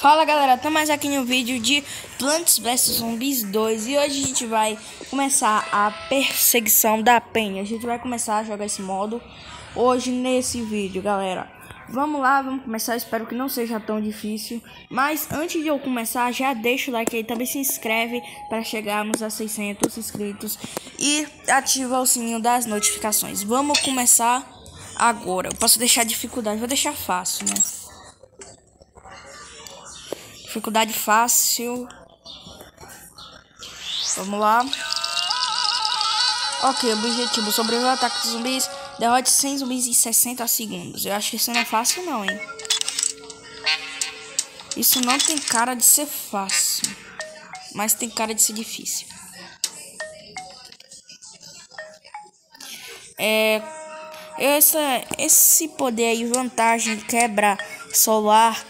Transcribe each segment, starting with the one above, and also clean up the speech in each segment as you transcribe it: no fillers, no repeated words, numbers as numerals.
Fala galera, estamos mais aqui no vídeo de Plants vs Zombies 2 e hoje a gente vai começar a perseguição da penha. A gente vai começar a jogar esse modo hoje nesse vídeo, galera. Vamos lá, vamos começar, espero que não seja tão difícil. Mas antes de eu começar, já deixa o like aí, também se inscreve para chegarmos a 600 inscritos e ativa o sininho das notificações. Vamos começar agora. Eu posso deixar dificuldade, vou deixar fácil, né? Dificuldade fácil. Vamos lá. Ok, objetivo: sobreviver ao ataque de zumbis. Derrote 100 zumbis em 60 segundos. Eu acho que isso não é fácil não, hein. Isso não tem cara de ser fácil, mas tem cara de ser difícil. Esse poder aí, vantagem, quebra solar,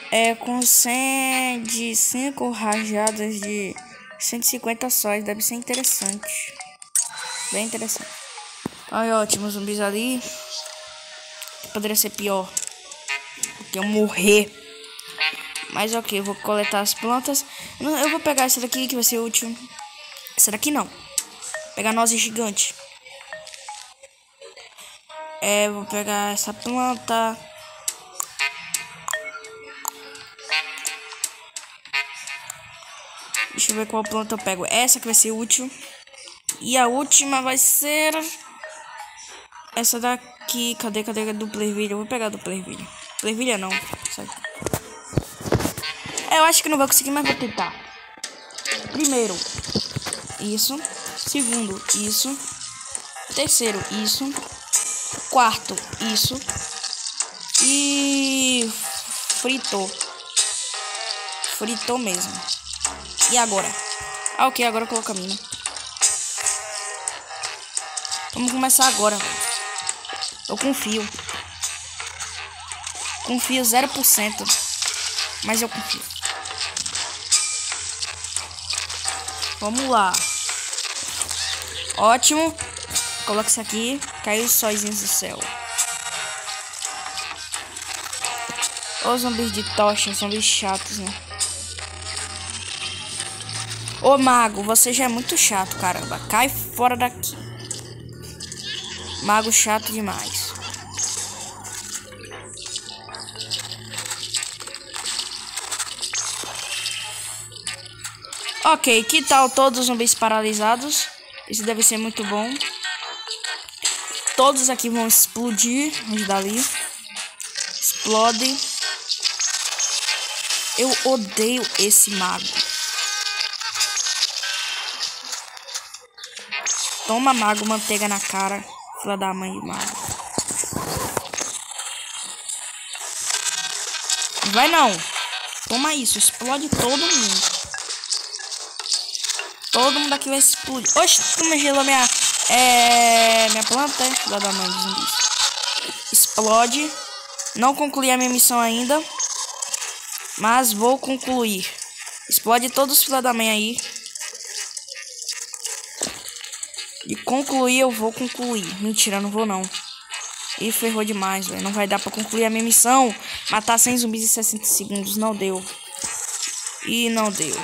concede 5 rajadas de 150 sóis. Deve ser interessante. Bem interessante. Olha, ótimo, zumbis ali. Poderia ser pior, porque eu morrer. Mas ok, eu vou coletar as plantas. Eu vou pegar essa daqui que vai ser útil. Essa daqui não. Pegar noz gigante. Vou pegar essa planta. Deixa eu ver qual planta eu pego. Essa que vai ser útil. E a última vai ser essa daqui. Cadê do Playvilha? Eu vou pegar do Playvilha. Playvilha não. Sai. Eu acho que não vou conseguir, mas vou tentar. Primeiro, isso. Segundo, isso. Terceiro, isso. Quarto, isso. E fritou. Fritou mesmo. E agora? Ah, ok, agora eu coloco a mina. Vamos começar agora. Eu confio. Confio 0%. Mas eu confio. Vamos lá. Ótimo. Coloca isso aqui. Caiu os sóizinhos do céu. Os zumbis de tocha, zumbis chatos, né? Ô mago, você já é muito chato, caramba. Cai fora daqui. Mago chato demais. Ok, que tal todos os zumbis paralisados? Isso deve ser muito bom. Todos aqui vão explodir. Vamos dali. Explode. Eu odeio esse mago. Toma, mago, manteiga na cara. Filha da mãe de mago. Vai não. Toma isso. Explode todo mundo. Todo mundo aqui vai explodir. Oxe, tu me gelou minha planta, filha da mãe de zumbis. Explode. Não concluí a minha missão ainda, mas vou concluir. Explode todos os filha da mãe aí. De concluir, eu vou concluir. Mentira, não vou não. Ih, ferrou demais, velho. Não vai dar pra concluir a minha missão. Matar 100 zumbis em 60 segundos. Não deu. E não deu.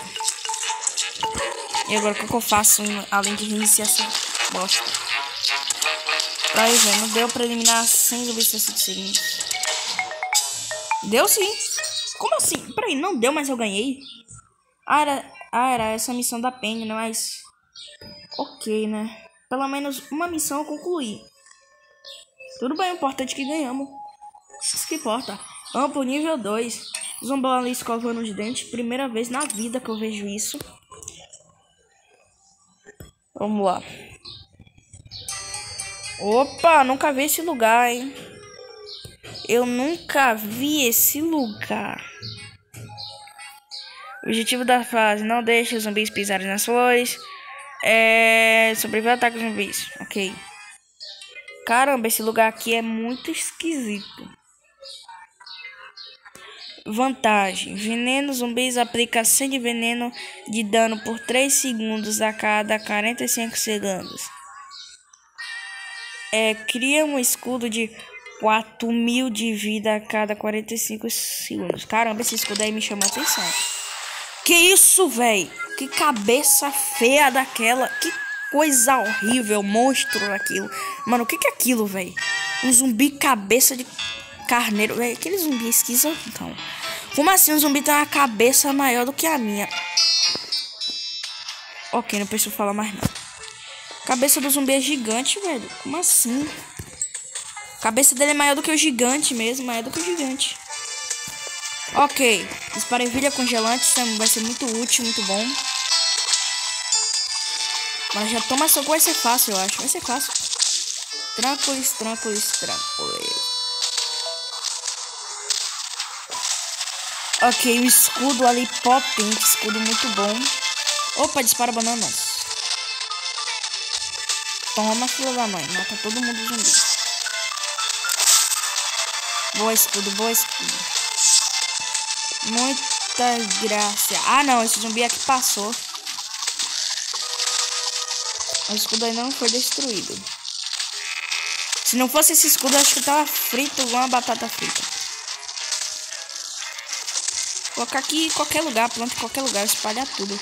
E agora o que eu faço além de reiniciar essa bosta? Aí, velho. Não deu pra eliminar 100 zumbis em 60 segundos. Deu sim. Como assim? Peraí, não deu, mas eu ganhei? Era essa missão da Penny, né? Mas... ok, né? Pelo menos uma missão eu concluí. Tudo bem, o importante é que ganhamos. Isso que importa. Vamos pro nível 2. Zumbão ali escovando os dentes. Primeira vez na vida que eu vejo isso. Vamos lá. Opa, nunca vi esse lugar, hein? Eu nunca vi esse lugar. Objetivo da fase: não deixe os zumbis pisarem nas flores. Sobreviver ao ataque dos zumbis. Ok. Caramba, esse lugar aqui é muito esquisito. Vantagem: veneno zumbis aplica 100 de veneno de dano por 3 segundos a cada 45 segundos. Cria um escudo de 4.000 de vida a cada 45 segundos. Caramba, esse escudo aí me chamou a atenção. Que isso, velho? Que cabeça feia daquela. Que coisa horrível, monstro daquilo. Mano, o que é aquilo, velho? Um zumbi cabeça de carneiro. Véio, aquele zumbi esquisitão. Como assim um zumbi tem uma cabeça maior do que a minha? Ok, não preciso falar mais não. Cabeça do zumbi é gigante, velho. Como assim? A cabeça dele é maior do que o gigante mesmo. Maior do que o gigante. Ok. Esparvilha congelante. Isso vai ser muito útil, muito bom. Mas já toma soco. Vai ser fácil, eu acho. Vai ser fácil. Tranquilos. Ok, o escudo ali potente. Escudo muito bom. Opa, dispara bananas. Toma, filha da mãe. Mata todo mundo zumbi. Boa escudo. Muita graça. Ah, não. Esse zumbi aqui passou. O escudo ainda não foi destruído. Se não fosse esse escudo, eu acho que tava frito igual uma batata frita. Colocar aqui em qualquer lugar. Planta em qualquer lugar. Espalhar tudo.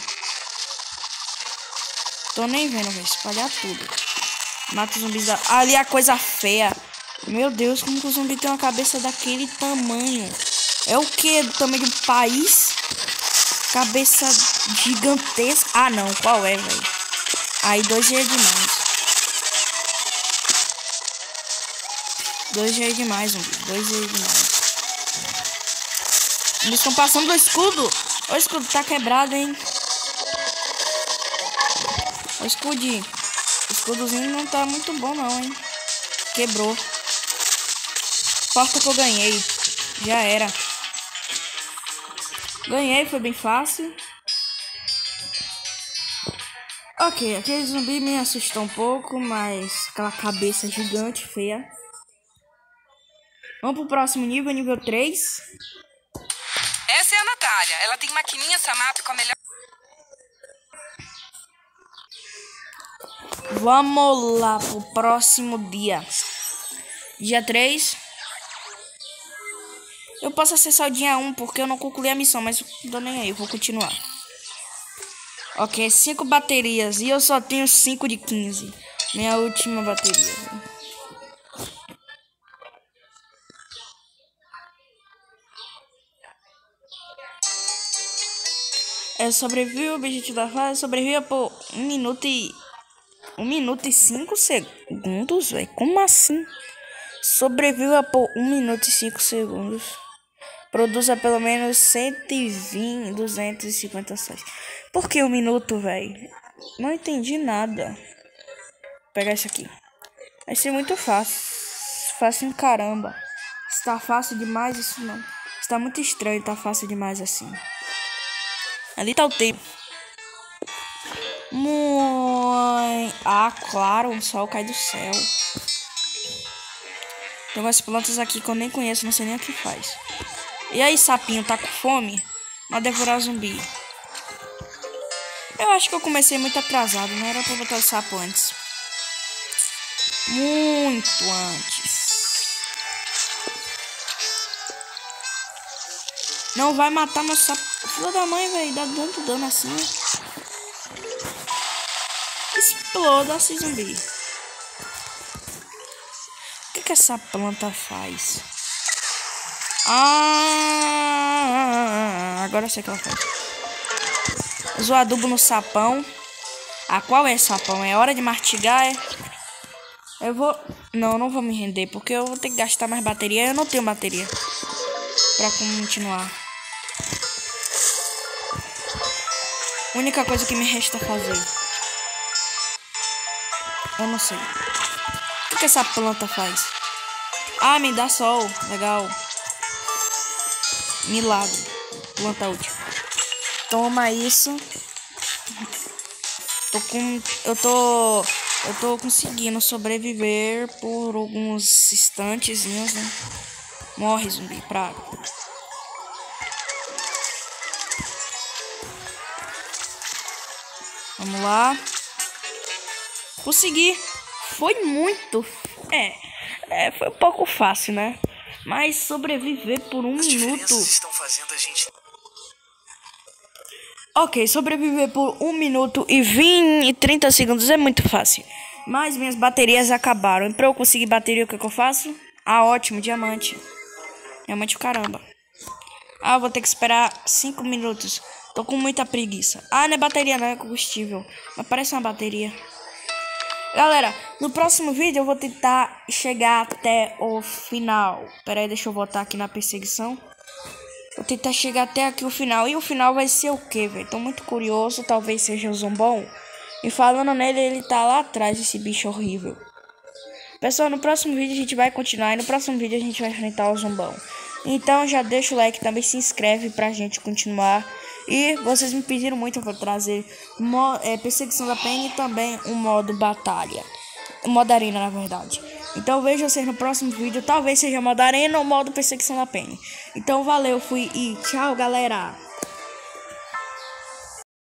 Tô nem vendo, velho. Espalhar tudo. Mata os zumbis. Ali a coisa feia. Meu Deus, como que o zumbi tem uma cabeça daquele tamanho? É o que? Do tamanho de um país? Cabeça gigantesca. Ah, não. Qual é, velho? Aí 2 já é demais. 2 já é demais, zumbi. 2 já é demais. Eles estão passando do escudo. O escudo tá quebrado, hein? O escudinho. O escudozinho não tá muito bom, não, hein? Quebrou. Porta que eu ganhei. Já era. Ganhei, foi bem fácil. Ok, aquele zumbi me assustou um pouco, mas aquela cabeça gigante, feia. Vamos pro próximo nível, nível 3. Essa é a Natália. Ela tem maquininha Samap com a melhor... Vamos lá pro próximo dia. Dia 3. Eu posso acessar o dia 1 porque eu não concluí a missão, mas não tô nem aí, eu vou continuar. Ok, 5 baterias e eu só tenho 5 de 15. Minha última bateria. Sobrevive o objetivo da fase. Sobrevive por 1 minuto e 5 segundos, velho. Como assim? Sobreviva por 1 minuto e 5 segundos. Produza pelo menos 120, 250 ações. Por que 1 minuto, velho? Não entendi nada. Vou pegar isso aqui. Vai ser muito fácil. Fácil caramba. Está fácil demais isso não. Está muito estranho, tá fácil demais assim. Ali tá o tempo. Ah, claro, um sol cai do céu. Tem umas plantas aqui que eu nem conheço, não sei nem o que faz. E aí, sapinho, tá com fome? Vai devorar zumbi. Eu acho que eu comecei muito atrasado, não era pra botar o sapo antes. Muito antes. Não vai matar meu sapo. Filho da mãe, velho, dá tanto dano assim. Exploda esse zumbi. O que essa planta faz? Agora eu sei o que ela faz. Usa o adubo no sapão. Ah, qual é sapão? É hora de mastigar, é? Eu vou... Não vou me render, porque eu vou ter que gastar mais bateria. Eu não tenho bateria pra continuar. A única coisa que me resta fazer. Eu não sei. O que essa planta faz? Ah, me dá sol. Legal. Milagre. Planta útil. Toma isso. Eu tô conseguindo sobreviver por alguns instantezinhos, né? Morre, zumbi, praga. Vamos lá. Consegui. Foi muito. foi um pouco fácil, né? Mas sobreviver por 1 minuto... estão fazendo a gente... Ok, sobreviver por 1 minuto e 30 segundos é muito fácil. Mas minhas baterias acabaram. E pra eu conseguir bateria, o que eu faço? Ah, ótimo, diamante. Diamante o caramba. Ah, vou ter que esperar 5 minutos. Tô com muita preguiça. Ah, não é bateria, não é combustível. Mas parece uma bateria. Galera, no próximo vídeo eu vou tentar chegar até o final. Pera aí, deixa eu voltar aqui na perseguição. Vou tentar chegar até aqui o final. E o final vai ser o que, velho? Tô muito curioso. Talvez seja o Zombão. E falando nele, ele tá lá atrás, esse bicho horrível. Pessoal, no próximo vídeo a gente vai continuar. E no próximo vídeo a gente vai enfrentar o Zombão. Então já deixa o like, também se inscreve pra gente continuar. E vocês me pediram muito pra trazer perseguição da Penny e também um modo batalha. Modo arena, na verdade. Então vejo vocês no próximo vídeo. Talvez seja modo arena ou modo perseguição da Penny. Então valeu, fui e tchau, galera.